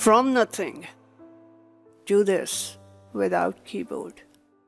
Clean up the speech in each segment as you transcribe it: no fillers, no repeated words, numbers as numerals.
from nothing to this without keyboard.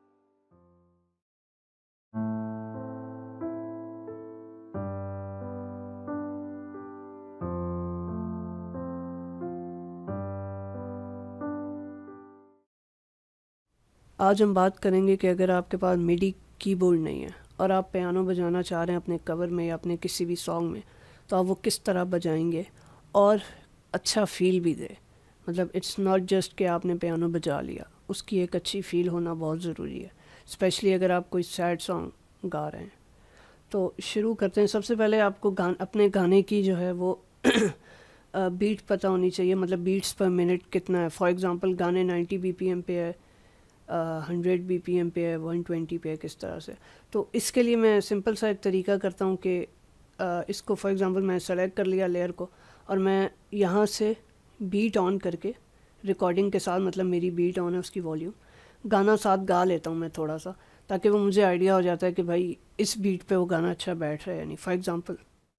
آج ہم بات کریں گے کہ اگر آپ کے پاس میڈی کی بورڈ نہیں ہے اور آپ پیانو بجانا چاہ رہے ہیں اپنے کور میں یا اپنے کسی بھی سانگ میں، تو آپ وہ کس طرح بجائیں گے اور اچھا فیل بھی دے. مطلب اٹس ناٹ جسٹ کہ آپ نے پیانو بجا لیا، اس کی ایک اچھی فیل ہونا بہت ضروری ہے، اسپیشلی اگر آپ کوئی سیڈ سانگ گا رہے ہیں. تو شروع کرتے ہیں. سب سے پہلے آپ کو اپنے گانے کی جو ہے وہ بیٹ پتہ ہونی چاہیے، مطلب بیٹس پر منٹ کتنا ہے. فار ایگزامپل گانے 90 BPM پہ ہے، 100 BPM پہ ہے، 120 پہ ہے، کس طرح سے. تو اس کے لیے میں سمپل سا ایک طریقہ کرتا ہوں کہ اس کو فار ایگزامپل میں سلیکٹ کر لیا لیئر کو، اور میں یہاں سے بیٹ آن کر کے ریکارڈنگ کے ساتھ، مطلب میری بیٹ آن ہے، اس کی والیوم گانا ساتھ گا لیتا ہوں میں تھوڑا سا، تاکہ وہ مجھے آئیڈیا ہو جاتا ہے کہ بھائی اس بیٹ پہ وہ گانا اچھا بیٹھ رہا ہے. یعنی فار ایگزامپل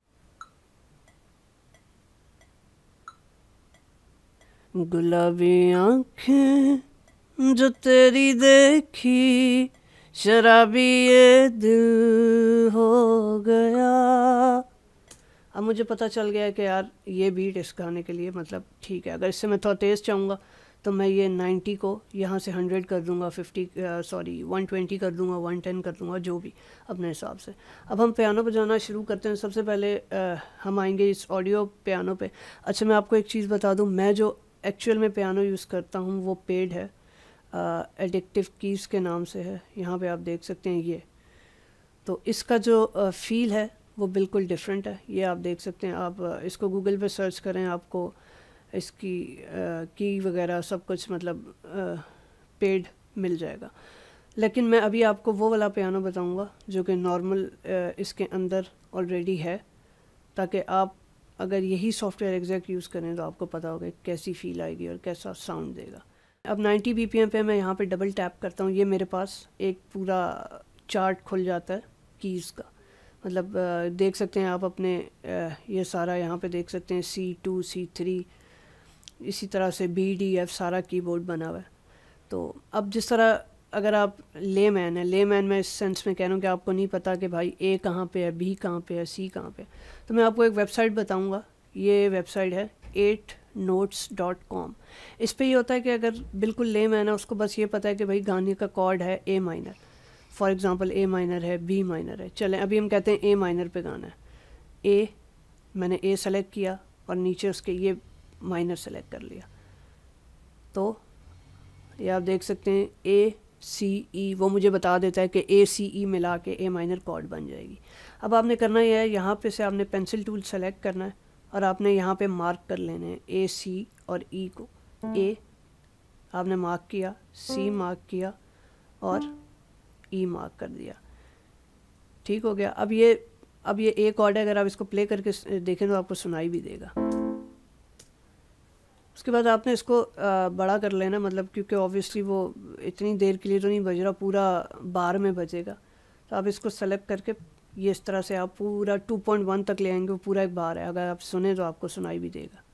گلابی آنکھیں جو تیری دیکھی، شرابی یہ دل ہو گیا. اب مجھے پتہ چل گیا کہ یار یہ بیٹ اس گانے کے لیے مطلب ٹھیک ہے. اگر اس سے میں تھوڑا تیز چاہوں گا تو میں یہ 90 کو یہاں سے 100 کر دوں گا، 120 کر دوں گا، 110 کر دوں گا، جو بھی اپنے حساب سے. اب ہم پیانو بجانا شروع کرتے ہیں. سب سے پہلے ہم آئیں گے اس آڈیو پیانو پہ. اچھا میں آپ کو ایک چیز بتا دوں، میں جو ایکچوئل میں پیانو یوز کرتا ہوں وہ پیڈ ہے، ایڈکٹیو کیز کے نام سے ہے. یہاں پہ آپ دیکھ سکتے ہیں یہ. تو اس کا جو فیل ہے وہ بالکل ڈیفرنٹ ہے. یہ آپ دیکھ سکتے ہیں. آپ اس کو گوگل پہ سرچ کریں، آپ کو اس کی کی وغیرہ سب کچھ مطلب پیڈ مل جائے گا. لیکن میں ابھی آپ کو وہ والا پیانو بتاؤں گا جو کہ نارمل اس کے اندر آلریڈی ہے، تاکہ آپ اگر یہی سافٹ ویئر ایگزیکٹ یوز کریں تو آپ کو پتہ ہوگا کیسی فیل آئے گی اور کیسا ساؤنڈ دے گا. اب 90 BPM پہ میں یہاں پہ ڈبل ٹیپ کرتا ہوں. یہ میرے پاس ایک پورا چارٹ کھل جاتا ہے کیز کا. مطلب دیکھ سکتے ہیں آپ اپنے یہ سارا یہاں پہ دیکھ سکتے ہیں C2 C3 اسی طرح سے B D F سارا کی بورڈ بنا ہوا ہے. تو اب جس طرح اگر آپ لے مین ہے، لے مین میں اس سینس میں کہہ رہا ہوں کہ آپ کو نہیں پتہ کہ بھائی A کہاں پہ ہے، B کہاں پہ ہے، C کہاں پہ ہے، تو میں آپ کو ایک ویب سائٹ بتاؤں گا. یہ ویب سائٹ ہے 8notes.com. اس پہ یہ ہوتا ہے کہ اگر بالکل لے مین ہے، اس کو بس یہ پتہ ہے کہ بھائی گانے کا کارڈ ہے A minor, for example A minor ہے، B مائنر ہے. چلیں ابھی ہم کہتے ہیں A مائنر پہ گانا ہے. A میں نے A سلیکٹ کیا اور نیچے اس کے یہ مائنر سلیکٹ کر لیا. تو یہ آپ دیکھ سکتے ہیں ACE وہ مجھے بتا دیتا ہے کہ ACE ملا کے A مائنر کارڈ بن جائے گی. اب آپ نے کرنا یہ ہے، یہاں پہ سے آپ نے پینسل ٹول سلیکٹ کرنا ہے اور آپ نے یہاں پہ مارک کر لینے ہیں AC اور E کو. A آپ نے مارک کیا، C مارک کیا اور E مارک کر دیا. ٹھیک ہو گیا. اب یہ A کارڈ ہے، اگر آپ اس کو پلے کر کے دیکھیں تو آپ کو سنائی بھی دے گا. اس کے بعد آپ نے اس کو بڑا کر لینا، مطلب کیونکہ اوبیسلی وہ اتنی دیر کے لیے تو نہیں بج رہا، پورا بار میں بجے گا. تو آپ اس کو سلیکٹ کر کے یہ اس طرح سے آپ پورا 2.1 تک لے آئیں گے. وہ پورا ایک بار ہے، اگر آپ سنیں تو آپ کو سنائی بھی دے گا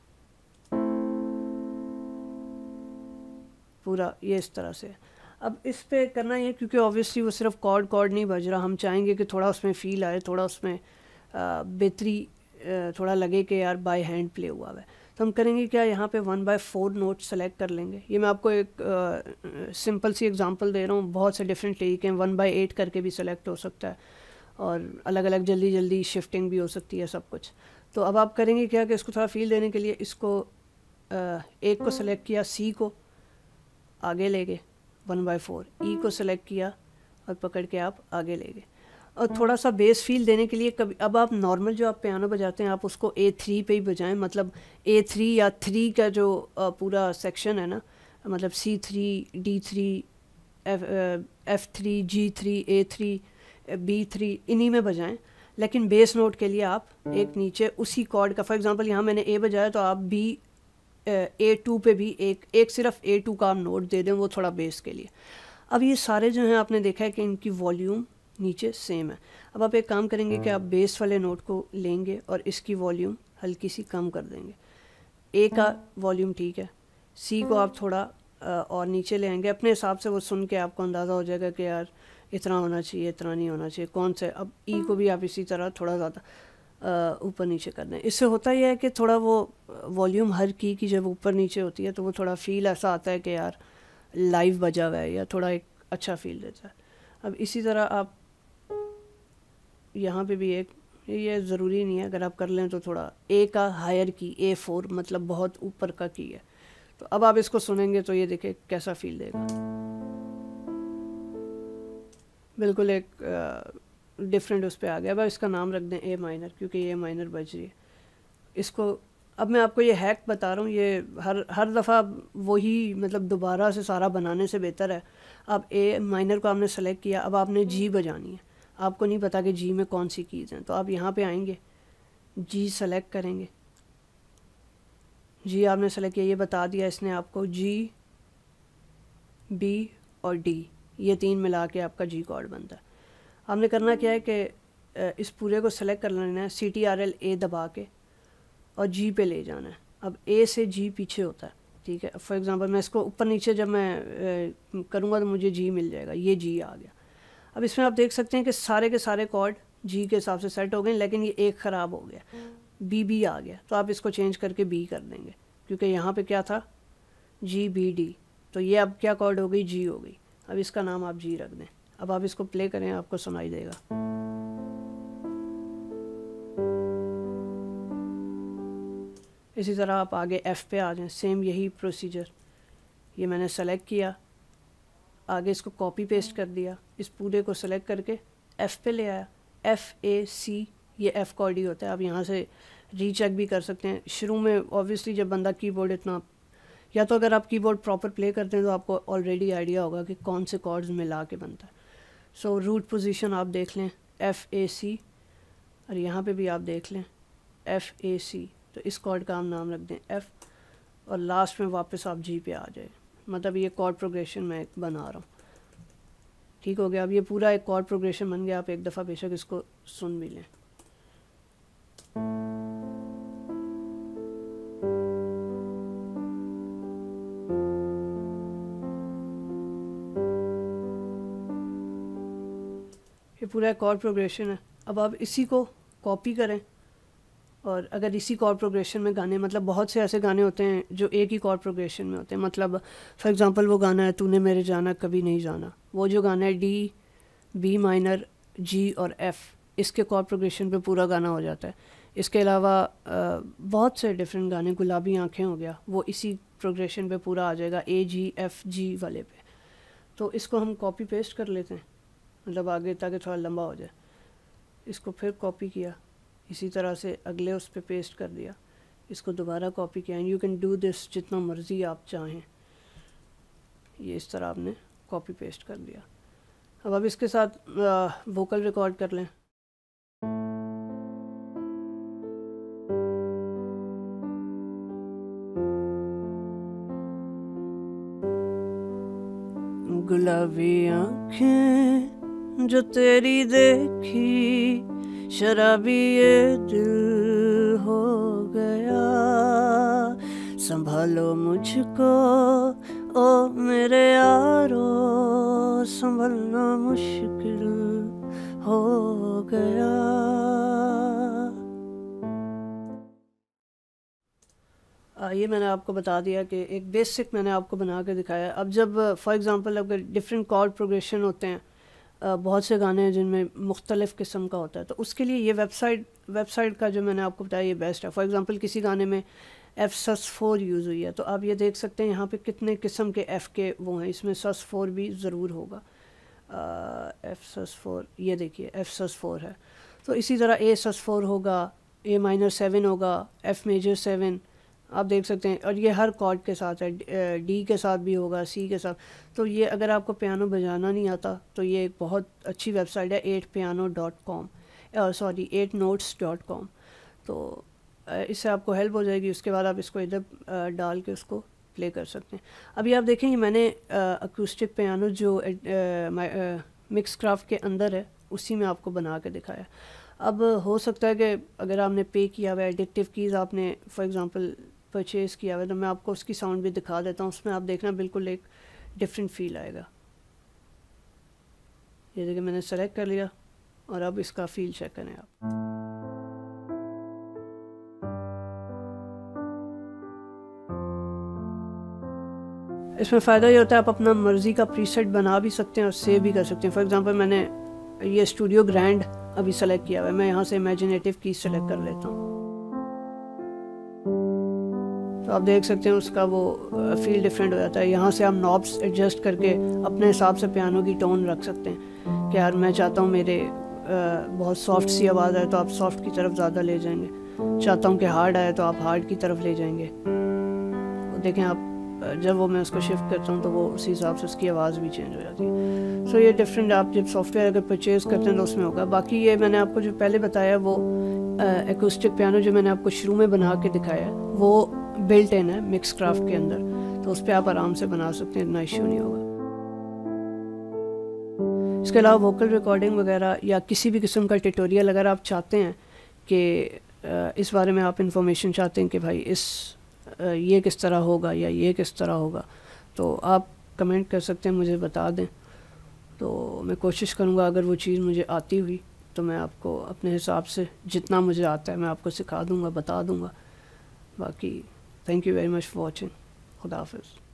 پورا یہ اس طرح سے. اب اس پہ کرنا یہ کیونکہ اوبیسلی وہ صرف کارڈ نہیں بج رہا، ہم چاہیں گے کہ تھوڑا اس میں فیل آئے، تھوڑا اس میں بہتری تھوڑا لگے کہ یار بائی ہینڈ پلے ہوا ہے. تو ہم کریں گے کیا، یہاں پہ 1/4 نوٹ سلیکٹ کر لیں گے. یہ میں آپ کو ایک سمپل سی ایگزامپل دے رہا ہوں. بہت سے ڈفرینٹ طریقے ہیں، 1/8 کر کے بھی سلیکٹ ہو سکتا ہے اور الگ الگ جلدی شفٹنگ بھی ہو سکتی ہے سب کچھ. تو اب آپ کریں گے کیا کہ اس کو تھوڑا فیل دینے کے لیے اس کو ایک کو سلیکٹ کیا، C کو آگے لے گئے 1/4، E کو سلیکٹ کیا اور پکڑ کے آپ آگے لے گئے. اور تھوڑا سا بیس فیل دینے کے لیے اب آپ نارمل جو آپ پیانو بجاتے ہیں آپ اس کو A3 پہ ہی بجائیں. مطلب A3 یا 3 کا جو پورا سیکشن ہے نا، مطلب C3 D3 F3 G3 A3 B3 انہی میں بجائیں. لیکن بیس نوٹ کے لیے آپ ایک نیچے اسی کارڈ کا، فار ایگزامپل یہاں میں نے A بجایا تو آپ A2 پہ بھی ایک صرف A2 کا آپ نوٹ دے دیں، وہ تھوڑا بیس کے لیے. اب یہ سارے جو ہیں آپ نے دیکھا ہے کہ ان کی والیوم نیچے سیم ہے. اب آپ ایک کام کریں گے کہ آپ بیس والے نوٹ کو لیں گے اور اس کی والیوم ہلکی سی کم کر دیں گے. اے کا والیوم ٹھیک ہے، سی کو آپ تھوڑا اور نیچے لے آئیں گے، اپنے حساب سے وہ سن کے آپ کو اندازہ ہو جائے گا کہ یار اتنا ہونا چاہیے، اتنا نہیں ہونا چاہیے، کون سے. اب ای کو بھی آپ اسی طرح تھوڑا زیادہ اوپر نیچے کر دیں. اس سے ہوتا یہ ہے کہ تھوڑا وہ والیوم ہر کی جب اوپر نیچے ہوتی ہے تو وہ تھوڑا فیل ایسا آتا ہے کہ یار لائیو بجا ہوا ہے، یا تھوڑا ایک اچھا فیل دیتا ہے. اب اسی طرح آپ یہاں پہ بھی ایک، یہ ضروری نہیں ہے، اگر آپ کر لیں تو تھوڑا اے کا ہائر کی A4 مطلب بہت اوپر کا کی ہے. تو اب آپ اس کو سنیں گے تو یہ دیکھیں کیسا فیل دے گا، بالکل ایک ڈفرینٹ اس پہ آ گیا. اب اس کا نام رکھ دیں اے مائنر، کیونکہ یہ مائنر بج رہی ہے. اس کو اب میں آپ کو یہ ہیک بتا رہا ہوں، یہ ہر دفعہ وہی مطلب دوبارہ سے سارا بنانے سے بہتر ہے. اب اے مائنر کو آپ نے سلیکٹ کیا، اب آپ نے جی بجانی ہے، آپ کو نہیں پتا کہ جی میں کون سی کیز ہیں، تو آپ یہاں پہ آئیں گے، جی سلیکٹ کریں گے. جی آپ نے سلیکٹ کیا، یہ بتا دیا اس نے آپ کو جی، بی اور ڈی، یہ تین ملا کے آپ کا جی کارڈ بنتا ہے. آپ نے کرنا کیا ہے کہ اس پورے کو سلیکٹ کر لینا ہے، CTRL A دبا کے اور جی پہ لے جانا ہے. اب اے سے جی پیچھے ہوتا ہے، ٹھیک ہے. فار ایگزامپل میں اس کو اوپر نیچے جب میں کروں گا تو مجھے جی مل جائے گا، یہ جی آ گیا. اب اس میں آپ دیکھ سکتے ہیں کہ سارے کے سارے کارڈ جی کے حساب سے سیٹ ہو گئے، لیکن یہ ایک خراب ہو گیا، بی آ گیا. تو آپ اس کو چینج کر کے بی کر دیں گے، کیونکہ یہاں پہ کیا تھا جی بی ڈی، تو یہ اب کیا کارڈ ہو گئی، جی ہو گئی. اب اس کا نام آپ جی رکھ دیں. اب آپ اس کو پلے کریں، آپ کو سنائی دے گا. اسی طرح آپ آگے ایف پہ آ جائیں، سیم یہی پروسیجر. یہ میں نے سلیکٹ کیا، آگے اس کو کاپی پیسٹ کر دیا، اس پورے کو سلیکٹ کر کے ایف پہ لے آیا. FAC، یہ ایف کارڈ ہی ہوتا ہے. آپ یہاں سے ری چیک بھی کر سکتے ہیں. شروع میں اوبویسلی جب بندہ کی بورڈ اتنا، یا تو اگر آپ کی بورڈ پراپر پلے کرتے ہیں تو آپ کو آلریڈی آئیڈیا ہوگا کہ کون سے کارڈز ملا کے بنتا ہے. سو روٹ پوزیشن آپ دیکھ لیں FAC، اور یہاں پہ بھی آپ دیکھ لیں FAC. تو اس کارڈ کا ہم نام رکھ دیں F، اور لاسٹ میں واپس آپ جی پہ آ جائے. مطلب یہ کارڈ پروگریشن میں بنا رہا ہوں. ٹھیک ہو گیا. اب یہ پورا ایک کارڈ پروگریشن بن گیا. آپ ایک دفعہ بے شک اس کو سن بھی لیں. یہ پورا ایک کارڈ پروگریشن ہے. اب آپ اسی کو کاپی کریں، اور اگر اسی کارڈ پروگریشن میں گانے، مطلب بہت سے ایسے گانے ہوتے ہیں جو ایک ہی کارڈ پروگریشن میں ہوتے ہیں. مطلب فار ایگزامپل وہ گانا ہے تو نے میرے جانا کبھی نہیں جانا، وہ جو گانا ہے ڈی، بی مائنر، جی اور ایف، اس کے کارڈ پروگریشن پہ پورا گانا ہو جاتا ہے. اس کے علاوہ بہت سے ڈفرینٹ گانے، گلابی آنکھیں ہو گیا، وہ اسی پروگریشن پہ پورا آ جائے گا، AGFG والے پہ. تو اس کو ہم کاپی پیسٹ کر لیتے ہیں، مطلب آگے تاکہ تھوڑا لمبا ہو جائے. اس کو پھر کاپی کیا، اسی طرح سے اگلے اس پہ پیسٹ کر دیا. اس کو دوبارہ کاپی کیا. And you can do this جتنا مرضی آپ چاہیں. یہ اس طرح آپ نے کاپی پیسٹ کر دیا. اب اس کے ساتھ ووکل ریکارڈ کر لیں. گلابی آنکھیں جو تیری دیکھی، شرابی یہ دل ہو گیا. سنبھالو مجھ کو او میرے یارو، سنبھلنا مشکل ہو گیا. یہ میں نے آپ کو بتا دیا کہ ایک بیسک میں نے آپ کو بنا کے دکھایا. اب جب فار ایگزامپل اگر ڈفرینٹ کارڈ پروگریشن ہوتے ہیں، بہت سے گانے ہیں جن میں مختلف قسم کا ہوتا ہے، تو اس کے لیے یہ ویب سائٹ کا جو میں نے آپ کو بتایا یہ بیسٹ ہے. فار ایگزامپل کسی گانے میں FSUS4 یوز ہوئی ہے، تو آپ یہ دیکھ سکتے ہیں یہاں پہ کتنے قسم کے ایف کے وہ ہیں. اس میں SUS4 بھی ضرور ہوگا. FSUS4، یہ دیکھیے FSUS4 ہے. تو اسی طرح ASUS4 ہوگا، A minor 7 ہوگا، F major 7 آپ دیکھ سکتے ہیں. اور یہ ہر کارڈ کے ساتھ ہے، ڈی کے ساتھ بھی ہوگا، سی کے ساتھ. تو یہ اگر آپ کو پیانو بجانا نہیں آتا تو یہ ایک بہت اچھی ویب سائٹ ہے 8piano.com، 8notes.com. تو اس سے آپ کو ہیلپ ہو جائے گی. اس کے بعد آپ اس کو ادھر ڈال کے اس کو پلے کر سکتے ہیں. ابھی آپ دیکھیں یہ میں نے اکوسٹک پیانو جو مکس کرافٹ کے اندر ہے اسی میں آپ کو بنا کے دکھایا. اب ہو سکتا ہے کہ اگر آپ نے پے کیا ہوا ہے ایڈکٹیو کیز آپ نے فار ایگزامپل परचेज़ किया हुआ है, तो मैं आपको उसकी साउंड भी दिखा देता हूँ. उसमें आप देखना बिल्कुल एक डिफरेंट फील आएगा. ये देखिए मैंने सेलेक्ट कर लिया और अब इसका फील चेक करें आप. इसमें फ़ायदा ये होता है आप अपना मर्ज़ी का प्रीसेट बना भी सकते हैं और सेव भी कर सकते हैं. फॉर एग्जांपल मैंने ये स्टूडियो ग्रैंड अभी सेलेक्ट किया हुआ है, मैं यहाँ से इमेजिनेटिव की सेलेक्ट कर लेता हूँ. तो आप देख सकते हैं उसका वो फील डिफरेंट हो जाता है. यहाँ से आप नॉब्स एडजस्ट करके अपने हिसाब से पियानो की टोन रख सकते हैं कि यार मैं चाहता हूँ मेरे बहुत सॉफ्ट सी आवाज़ आए तो आप सॉफ्ट की तरफ ज़्यादा ले जाएंगे, चाहता हूँ कि हार्ड आए तो आप हार्ड की तरफ ले जाएंगे. देखें आप जब वो मैं उसको शिफ्ट करता हूँ तो वो उसी हिसाब से उसकी आवाज़ भी चेंज हो जाती है. सो ये डिफरेंट आप जब सॉफ्टवेयर अगर परचेज़ करते हैं तो उसमें होगा. बाकी ये मैंने आपको जो पहले बताया वो एकॉस्टिक पियानो जो मैंने आपको शुरू में बना के दिखाया है वो बिल्ट इन है मिक्स क्राफ्ट के अंदर, तो उस पर आप आराम से बना सकते हैं, इतना इश्यू नहीं होगा. इसके अलावा वोकल रिकॉर्डिंग वगैरह या किसी भी किस्म का ट्यूटोरियल अगर आप चाहते हैं कि इस बारे में आप इंफॉर्मेशन चाहते हैं कि भाई ये किस तरह होगा या ये किस तरह होगा, तो आप कमेंट कर सकते हैं, मुझे बता दें. तो मैं कोशिश करूँगा अगर वो चीज़ मुझे आती हुई तो मैं आपको अपने हिसाब से जितना मुझे आता है मैं आपको सिखा दूँगा, बता दूँगा. बाकी thank you very much for watching. खुदा हाफिज़.